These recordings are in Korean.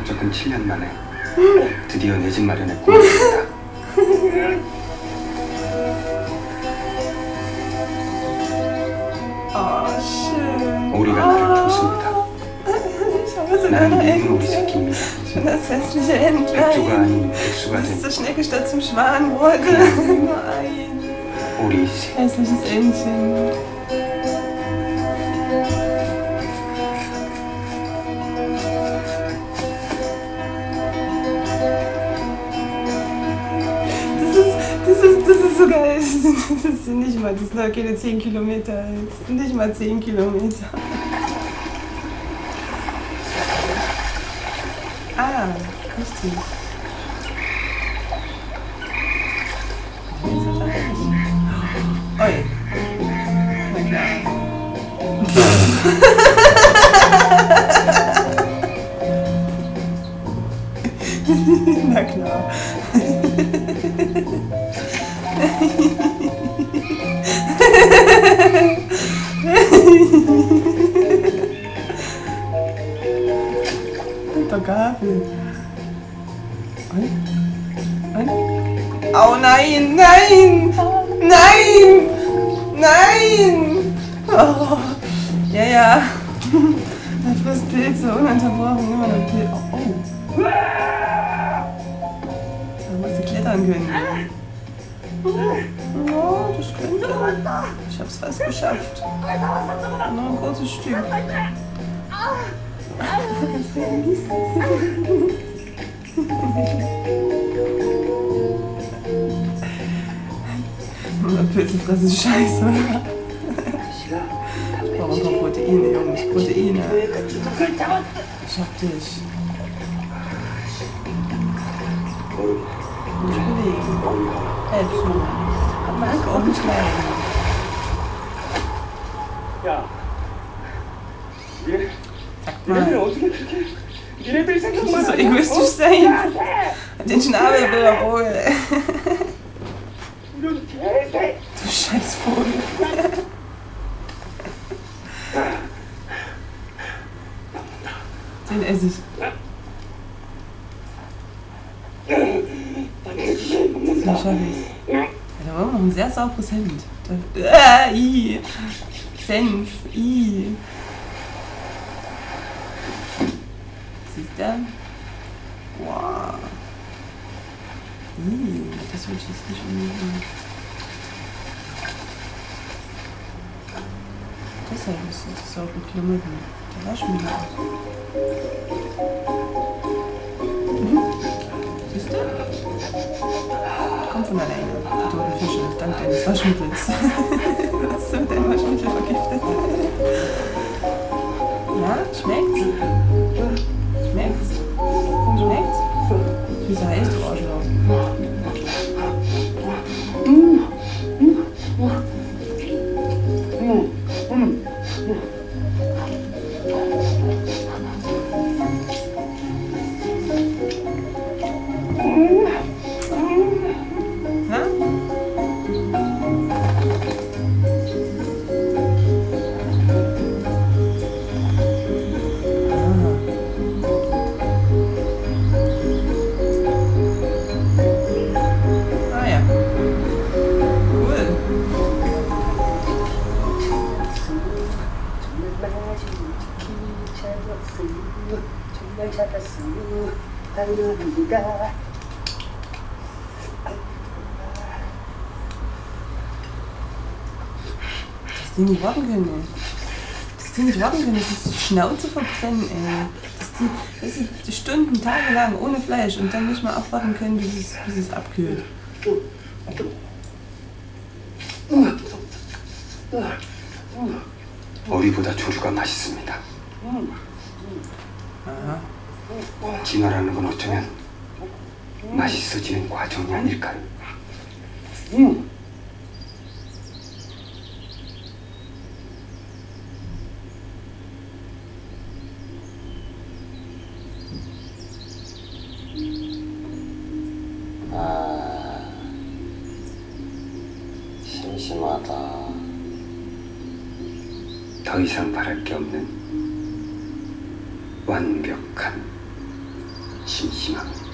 적은 7년 만에 드디어 내 집 마련의 꿈을 이뤘다. 오리가 나를 품습니다. 나는 이쁜 오리 새끼입니다. 백조가 아닌 백수가 된 오리 새끼. Das ist so geil. Das ist nicht mal, das sind keine 10 Kilometer. Nicht mal 10 Kilometer. Ah, richtig. Oi. Na klar. Na klar. Der Gabel. Oh nein, nein, nein, nein. Oh. Ja, ja. Er frisst Pilze ununterbrochen, immer noch Pilze. Oh, oh. Da musst du klettern können. Oh, das könnte. Ich hab's fast geschafft. Noch ein kurzes Stück. Pilze fressen scheiße. Ich brauche ein paar Proteine, Jungs. Proteine. Ich hab dich. Nicht bewegen. Helf zu. Mag auch nicht leiden. Ja. Das ist so egoistisch sein. Den Schnabel will er wohl. Du scheiß Vogel. Den esse ich. Den schaffe ich. Da war noch ein sehr sauberes Hemd. I. Senf. I. Siehst du? Wow. Das will ich jetzt nicht unbedingt. Deshalb ist das so geklümmelt. Der Waschmittel. Siehst du? Kommt von alleine. Die toten Fische, dank deines Waschmittels. Hast du mit deinem Waschmittel vergiftet? Ja, schmeckt's? Schmeckt's? Schmeckt's? Wieso heißt du Arschloch? Dass die nicht warten können, ey. Dass die nicht warten können, das ist die Schnauze verbrennen, ey. Dass die Stunden, Tage lang ohne Fleisch und dann nicht mal abwarten können, bis es abkühlt. 오리보다 조류가 맛있습니다. 진화라는 건 어쩌면 맛있어지는 과정이 아닐까요? 심심하다. 더 이상 바랄 게 없는 완벽한 심심합니다.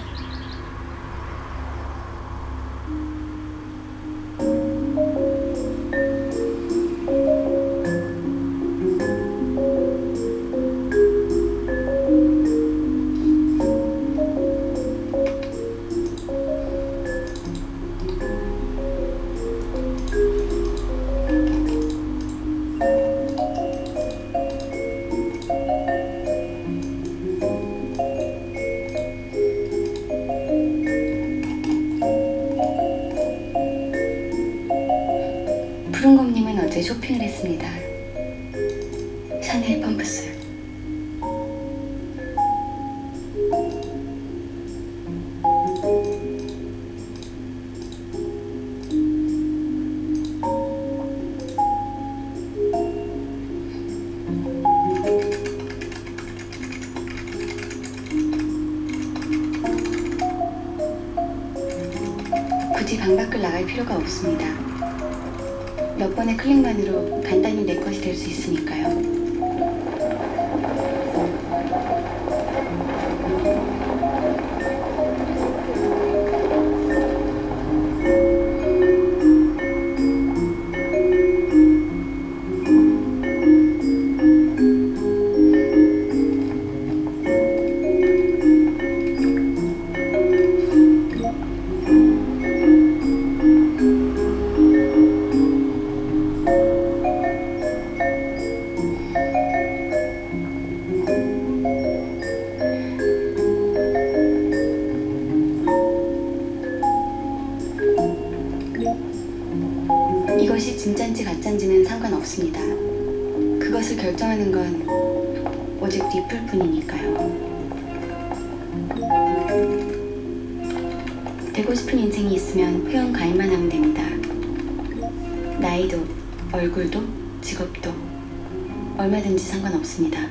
푸른곰님은 어제 쇼핑을 했습니다. 샤넬 펌프스. 굳이 방 밖을 나갈 필요가 없습니다. 몇 번의 클릭만으로 간단히 내 것이 될 수 있으니까요. 이것이 진짠지 가짠지는 상관없습니다. 그것을 결정하는 건 오직 리플 뿐이니까요. 되고 싶은 인생이 있으면 회원 가입만 하면 됩니다. 나이도, 얼굴도, 직업도 얼마든지 상관없습니다.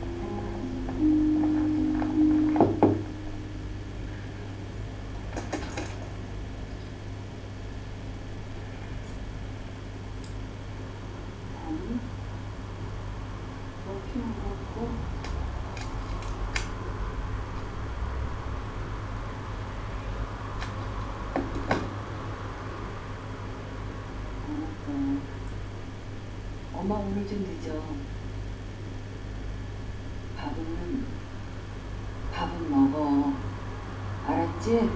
엄마 오늘 좀 늦어. 밥은 먹어. 알았지?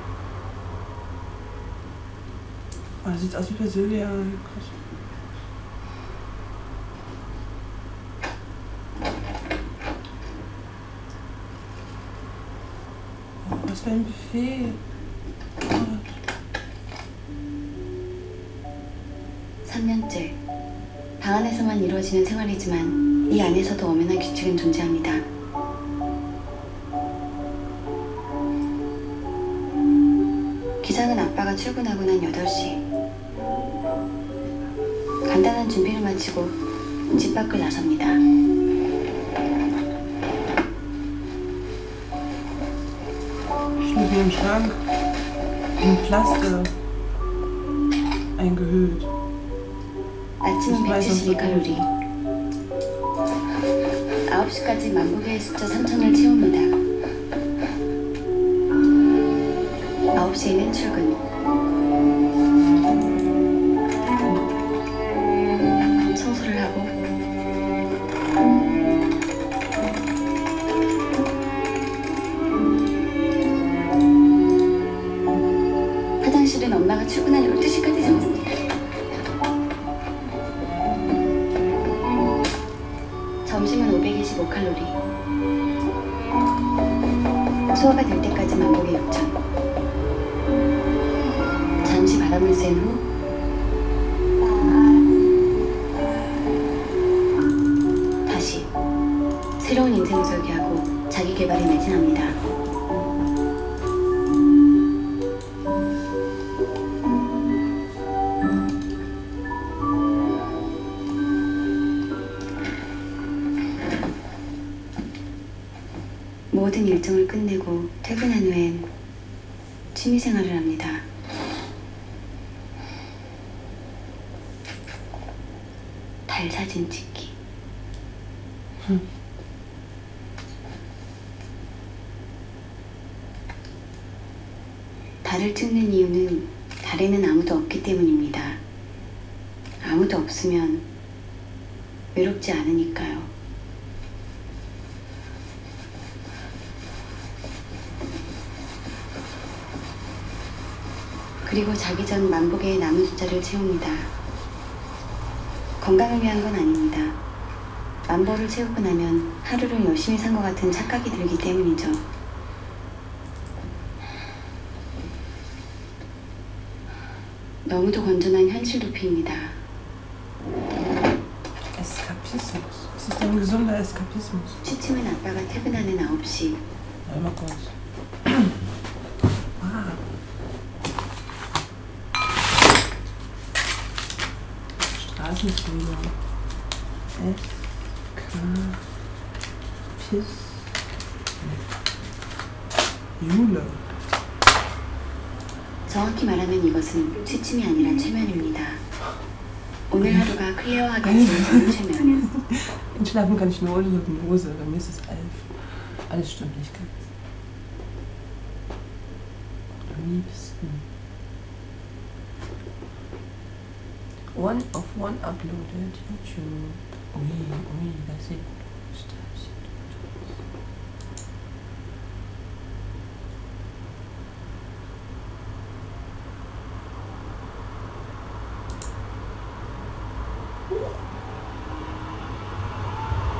Oh, das sieht aus wie bei Silvia. Oh, was für ein Buffet. Oh. 3년째 방 안에서만 이루어지는 생활이지만 이 안에서도 엄연한 규칙은 존재합니다. 기상은 아빠가 출근하고 난 8시. 간단한 준비를 마치고 집 밖을 나섭니다. Steht hier im Schrank ein Pflaster eingehüllt. 아침은 172칼로리. 9시까지 만보계의 숫자 3000을 채웁니다. 9시에는 출근. 청소를 하고 화장실은 엄마가 출근한 12시까지 잡습니다. 점심은 525칼로리. 소화가 될 때까지 만보계 6000. 잠시 바람을 쐰 후 다시 새로운 인생을 설계하고 자기 개발에 매진합니다. 모든 일정을 끝내고 퇴근한 후엔 취미생활을 합니다. 달 사진 찍기. 달을 찍는 이유는 달에는 아무도 없기 때문입니다. 아무도 없으면 외롭지 않으니까요. 그리고 자기 전 만보개의 남은 숫자를 채웁니다. 건강을 위한 건 아닙니다. 만보를 채우고 나면 하루를 열심히 산 것 같은 착각이 들기 때문이죠. 너무도 건전한 현실 도피입니다. Eskapismus. Es ist ein gesunder Eskapismus. 취침은 아빠가 퇴근하는 9시. Ja, mal kurz. Ah. Straßenflieger. Jule. 정확히 말하면 이것은 취침이 아니라 최면입니다. 오늘 하루가 클리어하게 지어지는 최면. Entschlafen kann ich nur ohne Hypnose. Bei mir ist es 11. Alles stimmt nicht ganz. Am liebsten. One of one uploaded YouTube. Ui, ui, das sieht gut